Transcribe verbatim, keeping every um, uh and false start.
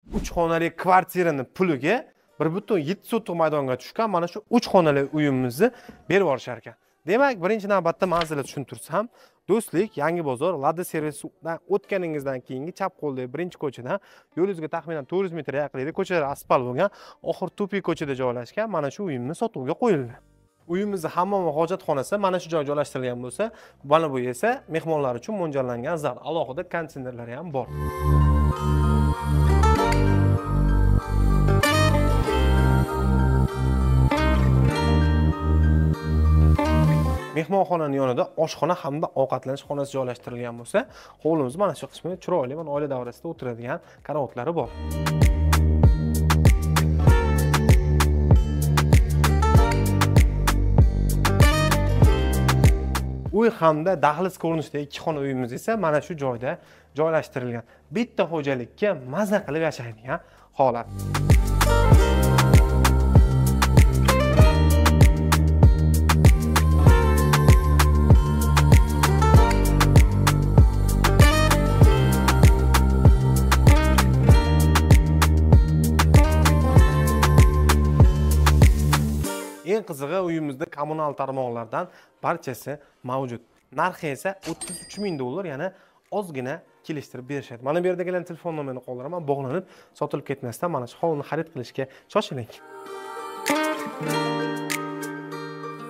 uch xonali kvartirani puliga bir butun yetti sotix maydonga tushgan mana shu uch xonali uyimizni berib yuborishar ekan. Demak, birinchi navbatda manzilni tushuntirsam, Do'stlik, Yangi bozor, Lada servisdan o'tganingizdan keyingi chap qo'ldagi birinchi ko'chadan yo'lingizga taxminan to'rt yuz metr yaqinlikda ko'chalar asfalt bo'lgan, oxir tupik ko'chada joylashgan mana shu uyimiz sotuvga qo'yildi. Uyimizda hammom va hojatxonasi mana shu joyga joylashtirilgan bo'lsa, mana bu esa mehmonlar uchun mo'ljallangan zal. Alohida konditsionerlari ham bor. Mehmonxonaning yonida oshxona hamda ovqatlanish xonasi joylashtirilgan bo'lsa, hovlimiz mana shu qismida chiroyli va oila davrasida o'tiradigan karovotlari bor. Uy hamda dahliz ko'rinishidagi ikki xona uyimiz esa mana shu joyda joylashtirilgan. Bitta xo'jalikka maza qilib yashaydigan holat. Eng qizig'i, uyimizda kommunal tarmoqlardan barchasi mavjud. Narxi esa o'ttiz uch ming dollar, ya'ni ozgina kelishtirib berishadi. Mana bu yerda kelgan telefon nomerini qoldiraman, bog'lanib, sotilib ketmasdan mana shu hovlini xarid qilishga shoshiling.